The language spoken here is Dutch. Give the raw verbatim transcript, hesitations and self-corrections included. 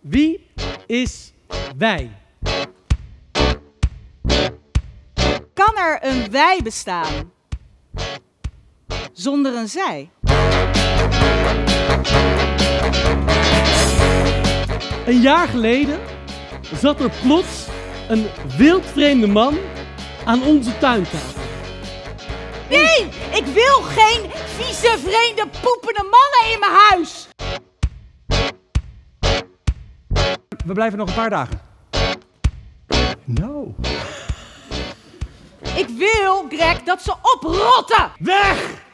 Wie is wij? Kan er een wij bestaan zonder een zij? Een jaar geleden zat er plots een wildvreemde man aan onze tuintafel. Nee, ik wil geen vieze, vreemde, poepende mannen in mijn huis. We blijven nog een paar dagen. Nou. Ik wil, Greg, dat ze oprotten. Weg!